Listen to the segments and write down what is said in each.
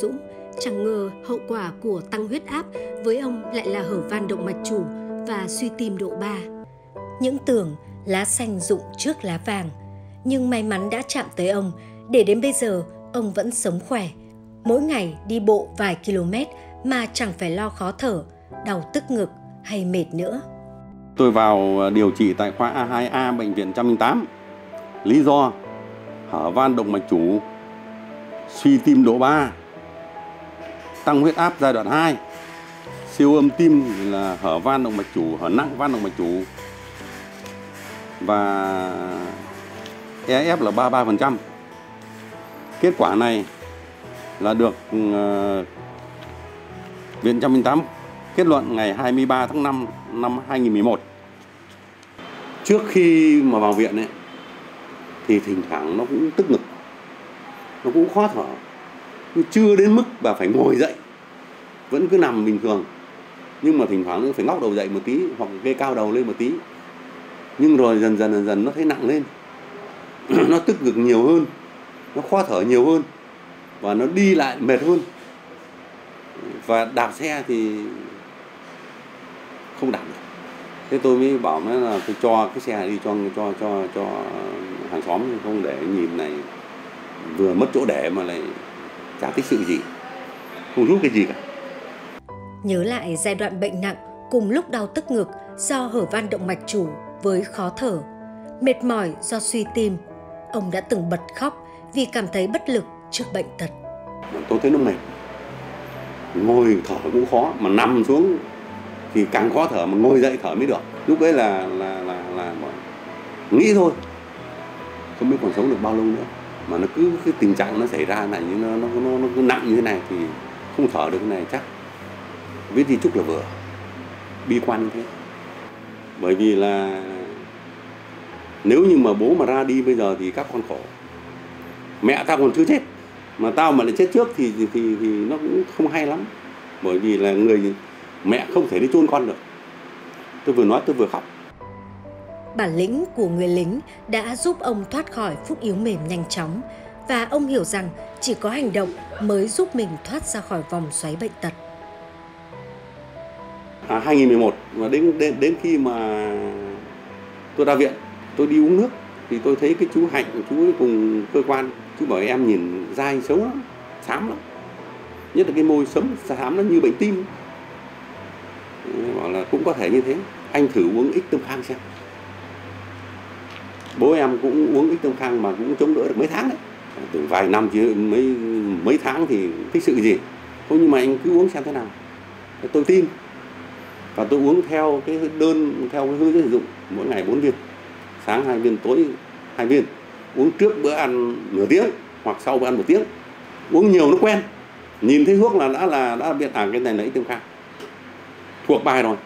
Dũng. Chẳng ngờ hậu quả của tăng huyết áp với ông lại là hở van động mạch chủ và suy tim độ 3. Những tưởng lá xanh rụng trước lá vàng, nhưng may mắn đã chạm tới ông, để đến bây giờ ông vẫn sống khỏe. Mỗi ngày đi bộ vài km mà chẳng phải lo khó thở, đau tức ngực hay mệt nữa. Tôi vào điều trị tại khoa A2A Bệnh viện 108. Lý do hở van động mạch chủ, suy tim độ 3, tăng huyết áp giai đoạn 2, siêu âm tim là hở van động mạch chủ, hở nặng van động mạch chủ, và EF là 33%. Kết quả này là được Viện 108 kết luận ngày 23 tháng 5 năm 2011. Trước khi mà vào viện ấy, thì thỉnh thoảng nó cũng tức ngực, nó cũng khó thở, nhưng chưa đến mức bà phải ngồi dậy, vẫn cứ nằm bình thường. Nhưng mà thỉnh thoảng nó phải ngóc đầu dậy một tí hoặc kê cao đầu lên một tí. Nhưng rồi dần dần nó thấy nặng lên, nó tức ngực nhiều hơn, nó khó thở nhiều hơn, và nó đi lại mệt hơn. Và đạp xe thì không đạp được. Thế tôi mới bảo nó là tôi cho cái xe đi cho hàng xóm, không để nhìn này vừa mất chỗ để mà lại chả tích sự gì, không giúp cái gì cả. Nhớ lại giai đoạn bệnh nặng cùng lúc đau tức ngực do hở van động mạch chủ với khó thở, mệt mỏi do suy tim, ông đã từng bật khóc vì cảm thấy bất lực trước bệnh tật. Tôi thấy nó mệt, ngồi thở cũng khó, mà nằm xuống thì càng khó thở, mà ngồi dậy thở mới được. Lúc ấy là nghĩ thôi, không biết còn sống được bao lâu nữa, mà nó cứ cái tình trạng nó xảy ra này, nó cứ nặng như thế này thì không thở được cái này chắc viết di chúc là vừa, bi quan như thế. Bởi vì là nếu như mà bố mà ra đi bây giờ thì các con khổ, mẹ tao còn chưa chết mà tao mà lại chết trước thì nó cũng không hay lắm. Bởi vì là người mẹ không thể đi chôn con được. Tôi vừa nói tôi vừa khóc. Bản lĩnh của người lính đã giúp ông thoát khỏi phúc yếu mềm nhanh chóng, và ông hiểu rằng chỉ có hành động mới giúp mình thoát ra khỏi vòng xoáy bệnh tật. 2011 và đến khi mà tôi ra viện, tôi đi uống nước thì tôi thấy cái chú Hạnh, chú ấy cùng cơ quan, chú bảo em nhìn dai xấu lắm, xám lắm, nhất là cái môi xám nó như bệnh tim. Bảo là cũng có thể như thế, anh thử uống X Tâm Khang xem. Bố em cũng uống X Tâm Khang mà cũng chống đỡ được mấy tháng đấy, từ vài năm chứ mấy tháng thì thích sự gì. Thôi nhưng mà anh cứ uống xem thế nào. Tôi tin và tôi uống theo cái đơn, theo cái hướng dẫn sử dụng, mỗi ngày 4 viên, sáng 2 viên, tối 2 viên, uống trước bữa ăn nửa tiếng hoặc sau bữa ăn 1 tiếng. Uống nhiều nó quen, nhìn thấy thuốc là đã biết cái này là X Tâm Khang, thuộc bài rồi.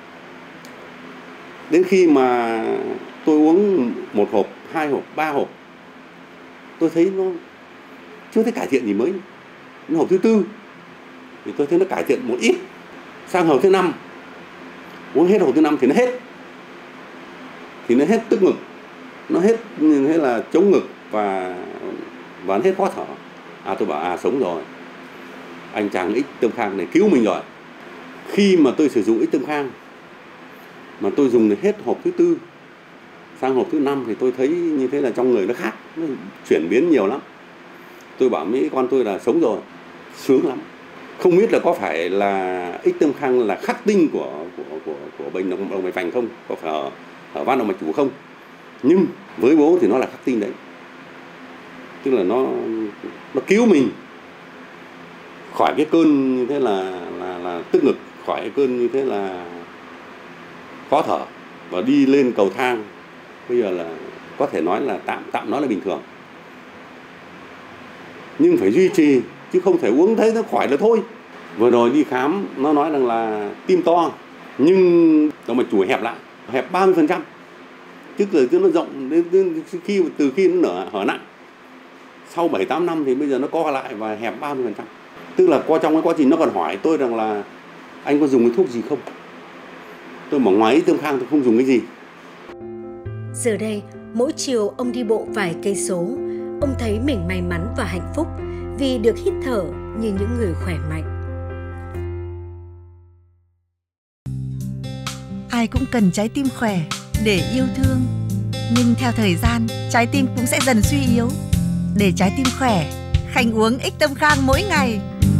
Đến khi mà tôi uống 1 hộp, 2 hộp, 3 hộp, tôi thấy nó chưa thấy cải thiện gì mấy. Đến hộp thứ 4 thì tôi thấy nó cải thiện một ít. Sang hộp thứ 5, uống hết hộp thứ 5 thì nó hết. Thì nó hết tức ngực, nó hết như thế là chống ngực và nó hết khó thở. Tôi bảo sống rồi, anh chàng X Tâm Khang này cứu mình rồi. Khi mà tôi sử dụng X Tâm Khang mà tôi dùng được hết hộp thứ 4 sang hộp thứ 5 thì tôi thấy như thế là trong người nó khác, nó chuyển biến nhiều lắm. Tôi bảo mấy con tôi là sống rồi, sướng lắm. Không biết là có phải là X Tâm Khang là khắc tinh của bệnh động mạch vành không, có phải ở van động mạch chủ không, nhưng với bố thì nó là khắc tinh đấy. Tức là nó cứu mình khỏi cái cơn như thế là tức ngực, khỏi cái cơn như thế là khó thở, và đi lên cầu thang bây giờ là có thể nói là tạm nói là bình thường. Nhưng phải duy trì chứ không thể uống thấy nó khỏi là thôi. Vừa rồi đi khám nó nói rằng là tim to nhưng động mạch chủ hẹp lại, hẹp 30%. Tức là nó rộng đến từ khi nó hở nặng. Sau 7-8 năm thì bây giờ nó co lại và hẹp 30%. Tức là trong cái quá trình nó còn hỏi tôi rằng là anh có dùng cái thuốc gì không? Tôi bảo ngoài X Tâm Khang tôi không dùng cái gì. Giờ đây, mỗi chiều ông đi bộ vài cây số, ông thấy mình may mắn và hạnh phúc vì được hít thở như những người khỏe mạnh. Ai cũng cần trái tim khỏe để yêu thương. Nhưng theo thời gian, trái tim cũng sẽ dần suy yếu. Để trái tim khỏe, Khanh uống Ích Tâm Khang mỗi ngày.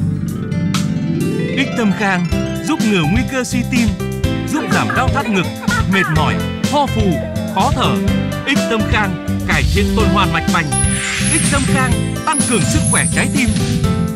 Ích Tâm Khang giúp ngừa nguy cơ suy tim, giúp giảm đau thắt ngực, mệt mỏi, ho phù, khó thở. Ích Tâm Khang cải thiện tuần hoàn mạch vành. Ích Tâm Khang tăng cường sức khỏe trái tim.